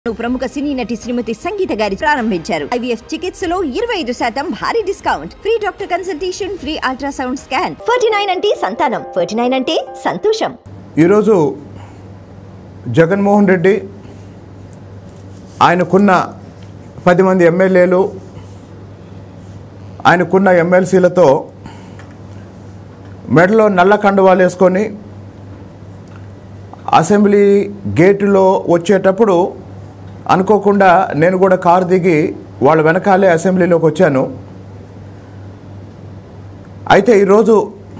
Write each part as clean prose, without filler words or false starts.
ప్రముఖ సినీ నటి శ్రీమతి సంగీత గారి ప్రారంభించారు. IVF చికిత్సలో 25% భారీ discount, free doctor consultation, free ultrasound scan. 49 అంటే సంతానం, 49 అంటే సంతోషం. ఈ రోజు జగన్మోహన్ రెడ్డి ఆయనకున్న 10 మంది ఎమ్మెల్యేలు, ఆయనకున్న ఎమ్మెల్సీలతో మెడలో నల్ల కండువాలు వేసుకొని అసెంబ్లీ గేటులో వచ్చేటప్పుడు అనుకోకుండా నేను కూడా కారు దిగి వాళ్ళ వెనకాలే అసెంబ్లీలోకి వచ్చాను. అయితే ఈరోజు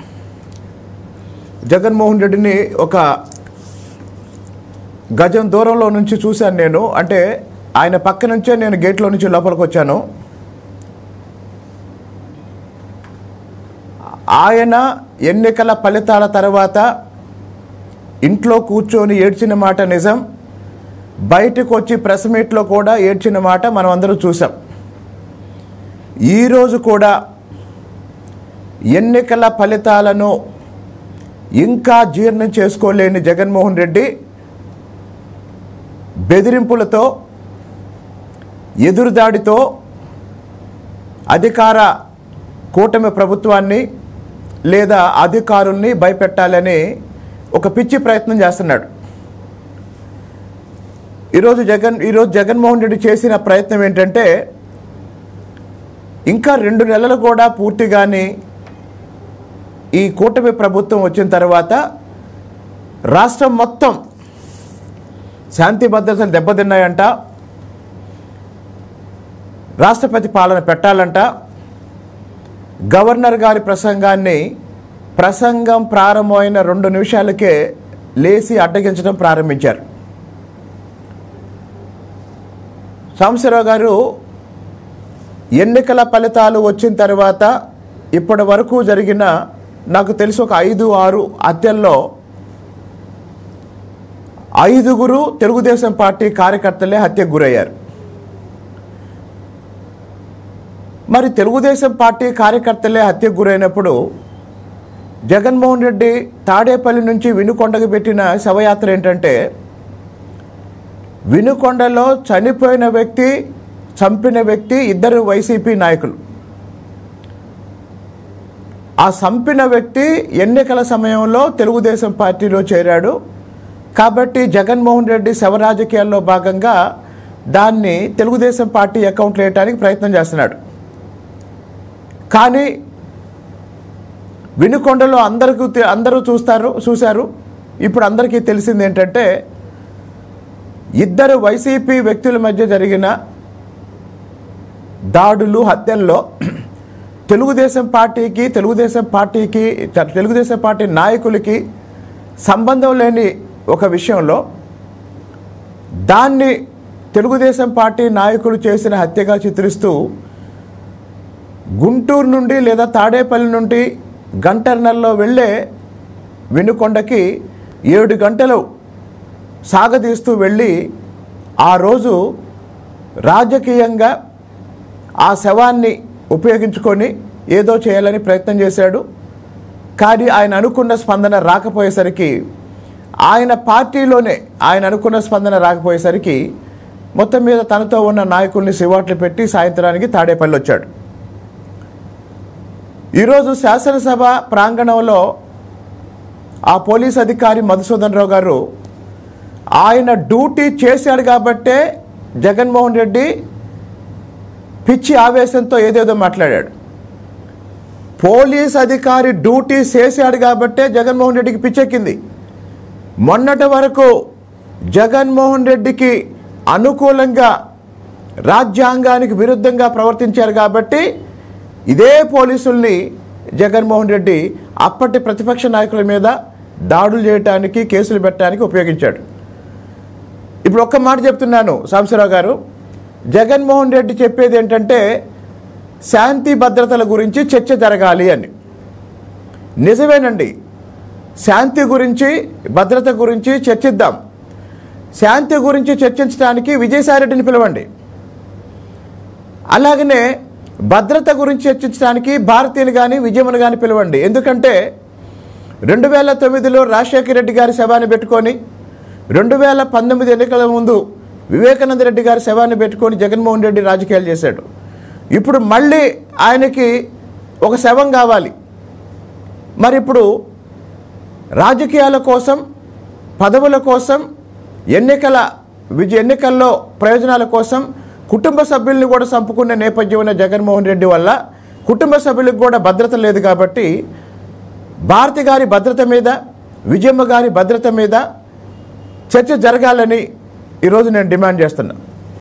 జగన్మోహన్ రెడ్డిని ఒక గజం దూరంలో నుంచి చూశాను నేను. అంటే ఆయన పక్క నుంచే నేను గేట్లో నుంచి లోపలికి వచ్చాను. ఆయన ఎన్నికల ఫలితాల తర్వాత ఇంట్లో కూర్చొని ఏడ్చిన మాట నిజం, బయటకు వచ్చి ప్రెస్ మీట్లో కూడా ఏడ్చిన మాట మనం అందరూ చూసాం. ఈరోజు కూడా ఎన్నికల ఫలితాలను ఇంకా జీర్ణం చేసుకోలేని జగన్మోహన్ రెడ్డి బెదిరింపులతో, ఎదురుదాడితో అధికార కూటమి ప్రభుత్వాన్ని లేదా అధికారుల్ని భయపెట్టాలని ఒక పిచ్చి ప్రయత్నం చేస్తున్నాడు. ఈరోజు జగన్మోహన్ రెడ్డి చేసిన ప్రయత్నం ఏంటంటే, ఇంకా 2 నెలలు కూడా పూర్తిగాని ఈ కూటమి ప్రభుత్వం వచ్చిన తర్వాత రాష్ట్రం మొత్తం శాంతి భద్రతలు దెబ్బతిన్నాయంట, రాష్ట్రపతి పాలన పెట్టాలంట. గవర్నర్ గారి ప్రసంగం ప్రారంభమైన 2 నిమిషాలకే లేచి అడ్డగించడం ప్రారంభించారు. సాంబశివరావు గారు ఎన్నికల ఫలితాలు వచ్చిన తర్వాత ఇప్పటి వరకు జరిగిన నాకు తెలిసి ఒక 5-6 హత్యల్లో 5గురు తెలుగుదేశం పార్టీ కార్యకర్తలే హత్యకు గురయ్యారు. మరి తెలుగుదేశం పార్టీ కార్యకర్తలే హత్యకు గురైనప్పుడు జగన్మోహన్ రెడ్డి తాడేపల్లి నుంచి వినుకొండకు పెట్టిన శవయాత్ర ఏంటంటే, వినుకొండలో చనిపోయిన వ్యక్తి, చంపిన వ్యక్తి 2 వైసీపీ నాయకులు. ఆ చంపిన వ్యక్తి ఎన్నికల సమయంలో తెలుగుదేశం పార్టీలో చేరాడు కాబట్టి జగన్మోహన్ రెడ్డి శవ రాజకీయాల్లో భాగంగా దాన్ని తెలుగుదేశం పార్టీ అకౌంట్లో వేయడానికి ప్రయత్నం చేస్తున్నాడు. కానీ వినుకొండలో అందరూ చూశారు. ఇప్పుడు అందరికీ తెలిసింది ఏంటంటే, 2 వైసీపీ వ్యక్తుల మధ్య జరిగిన దాడులు, హత్యల్లో తెలుగుదేశం పార్టీ నాయకులకి సంబంధం లేని ఒక విషయంలో దాన్ని తెలుగుదేశం పార్టీ నాయకులు చేసిన హత్యగా చిత్రిస్తూ గుంటూరు నుండి లేదా తాడేపల్లి నుండి గంటన్నరలో వెళ్ళే వినుకొండకి 7 గంటలు సాగదీస్తూ వెళ్ళి ఆ రోజు రాజకీయంగా ఆ శవాన్ని ఉపయోగించుకొని ఏదో చేయాలని ప్రయత్నం చేశాడు. కానీ ఆయన అనుకున్న స్పందన రాకపోయేసరికి, ఆయన పార్టీలోనే ఆయన అనుకున్న స్పందన రాకపోయేసరికి మొత్తం మీద తనతో ఉన్న నాయకుల్ని సివాట్లు పెట్టి సాయంత్రానికి తాడేపల్లి వచ్చాడు. ఈరోజు శాసనసభ ప్రాంగణంలో ఆ పోలీస్ అధికారి మధుసూదన్ రావు గారు ఆయన డ్యూటీ చేశాడు కాబట్టే జగన్మోహన్ రెడ్డి పిచ్చి ఆవేశంతో ఏదేదో మాట్లాడాడు. పోలీస్ అధికారి డ్యూటీ చేశాడు కాబట్టే జగన్మోహన్ రెడ్డికి పిచ్చెక్కింది. మొన్నటి వరకు జగన్మోహన్ రెడ్డికి అనుకూలంగా, రాజ్యాంగానికి విరుద్ధంగా ప్రవర్తించారు కాబట్టి ఇదే పోలీసుల్ని జగన్మోహన్ రెడ్డి అప్పటి ప్రతిపక్ష నాయకుల మీద దాడులు చేయడానికి, కేసులు పెట్టడానికి ఉపయోగించాడు. ఇప్పుడు ఒక్క మాట చెప్తున్నాను సాంబశివరావు గారు, జగన్మోహన్ రెడ్డి చెప్పేది ఏంటంటే శాంతి భద్రతల గురించి చర్చ జరగాలి అని. నిజమేనండి, శాంతి గురించి, భద్రత గురించి చర్చిద్దాం. శాంతి గురించి చర్చించడానికి విజయ సాయి రెడ్డిని పిలవండి. అలాగనే భద్రత గురించి చర్చించడానికి భారతీయులు కానీ విజయమ్మను కానీ పిలవండి. ఎందుకంటే 2009లో రాజశేఖర రెడ్డి గారి శవాన్ని పెట్టుకొని 2019 ఎన్నికల ముందు వివేకానంద రెడ్డి గారి శవాన్ని పెట్టుకొని జగన్మోహన్ రెడ్డి రాజకీయాలు చేశాడు. ఇప్పుడు మళ్ళీ ఆయనకి ఒక శవం కావాలి. మరి ఇప్పుడు రాజకీయాల కోసం, పదవుల కోసం, ఎన్నికల్లో ప్రయోజనాల కోసం కుటుంబ సభ్యుల్ని కూడా చంపుకునే నేపథ్యం ఉన్న జగన్మోహన్ రెడ్డి వల్ల కుటుంబ సభ్యులకు కూడా భద్రత లేదు. కాబట్టి భారతి గారి భద్రత మీద, విజయమ్మ గారి భద్రత మీద చర్చ జరగాలని ఈరోజు నేను డిమాండ్ చేస్తున్నా.